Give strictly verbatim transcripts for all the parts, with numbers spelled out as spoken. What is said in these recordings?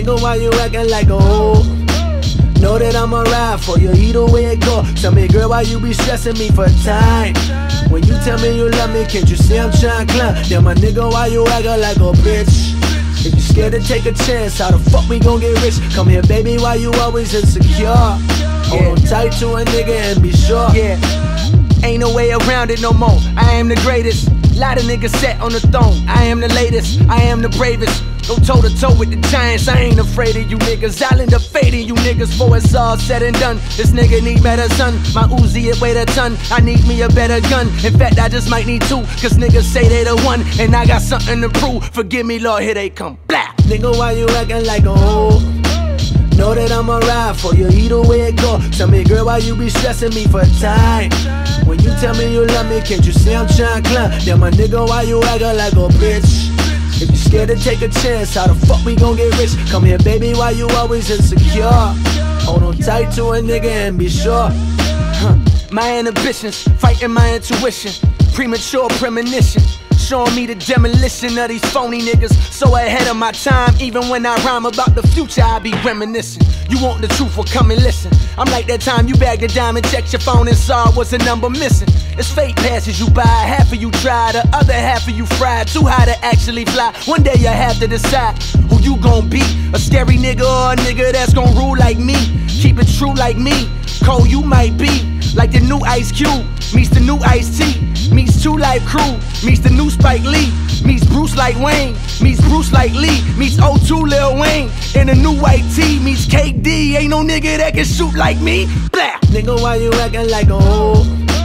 Nigga, why you acting like a hoe? Know that I'ma ride for you either way it go. Tell me, girl, why you be stressing me for time? When you tell me you love me, can't you see I'm trying to climb? Then my nigga, why you acting like a bitch? If you scared to take a chance, how the fuck we gon' get rich? Come here, baby, why you always insecure? Yeah. Hold on tight to a nigga and be sure. Yeah. Ain't no way around it no more. I am the greatest. Lot of niggas sat on the throne. I am the latest. I am the bravest. Go toe to toe with the giants. I ain't afraid of you niggas. I'll end up fading you niggas before it's all said and done. This nigga need better son. My Uzi it weigh a ton. I need me a better gun. In fact, I just might need two. Cause niggas say they the one. And I got something to prove. Forgive me, Lord, here they come. Blah. Nigga, why you acting like a hoe? Know that I'ma ride for you either way it go. Tell me, girl, why you be stressing me for time? When you tell me you love me, can't you see I'm trying to climb? Then my nigga, why you acting like a bitch? If you scared to take a chance, how the fuck we gon' get rich? Come here, baby, why you always insecure? Hold on tight to a nigga and be sure. Huh. My inhibitions, fighting my intuition. Premature premonition, showing me the demolition of these phony niggas. So ahead of my time, even when I rhyme about the future, I be reminiscing. You want the truth, well come and listen. I'm like that time you bagged a dime and checked your phone and saw was a number missing. It's fake passes you buy, half of you try, the other half of you fried. Too high to actually fly, one day you have to decide who you gon' be. A scary nigga or a nigga that's gon' rule like me. Keep it true like me, cold you might be. Like the new Ice Cube, meets the new Ice-T. Meets Two Life Crew, meets the new Spike Lee. Meets Bruce like Wayne, meets Bruce like Lee. Meets O two Lil Wayne, in a new white tee. Meets K D, ain't no nigga that can shoot like me. Blah. Nigga, why you acting like a hoe?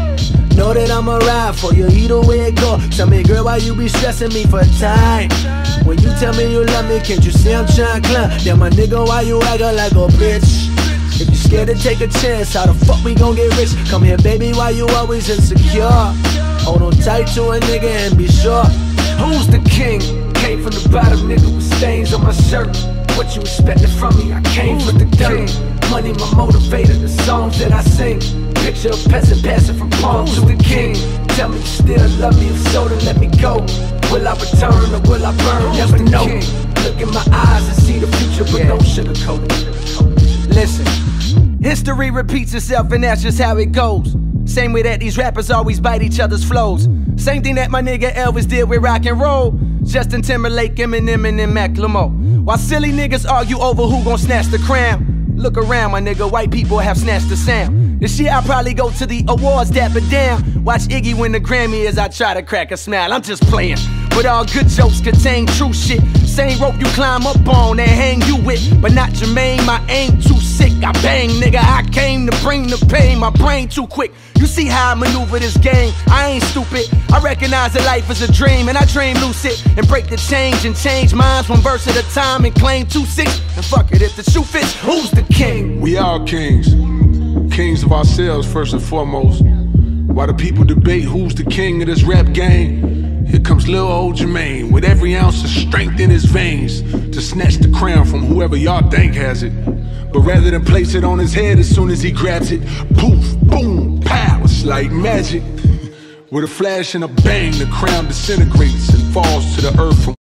Know that I'ma ride for you either way it go. Tell me, girl, why you be stressing me for time? When you tell me you love me, can't you see I'm trying to climb? Then my nigga, why you acting like a bitch? If you scared to take a chance, how the fuck we gon' get rich? Come here, baby, why you always insecure? Hold on tight to a nigga and be sure. Who's the king? Came from the bottom, nigga, with stains on my shirt. What you expected from me? I came from the dirt. Money my motivator, the songs that I sing. Picture a peasant passing from palm to the king. Tell me you still love me, if so then let me go. Will I return or will I burn? Never know. Look in my eyes and see the future, but no sugarcoat it. Listen, history repeats itself and that's just how it goes. Same way that these rappers always bite each other's flows. Same thing that my nigga Elvis did with rock and roll. Justin Timberlake, Eminem, and then Macklemore. While silly niggas argue over who gon' snatch the crown. Look around, my nigga, white people have snatched the sound. This year I'll probably go to the awards, dap it down. Watch Iggy win the Grammy as I try to crack a smile. I'm just playing, but all good jokes contain true shit. Same rope you climb up on and hang you with, but not Jermaine, my aim too sick. I bang, nigga, I came to bring the pain, my brain too quick. You see how I maneuver this game, I ain't stupid. I recognize that life is a dream, and I dream lucid. And break the change and change minds one verse at a time. And claim two six, and fuck it, if the shoe fits, who's the king? We are kings, kings of ourselves first and foremost. While the people debate who's the king of this rap game, here comes Lil Old Jermaine with every ounce of strength in his veins to snatch the crown from whoever y'all think has it. But rather than place it on his head as soon as he grabs it, poof, boom, pow, it's like magic. With a flash and a bang, the crown disintegrates and falls to the earth from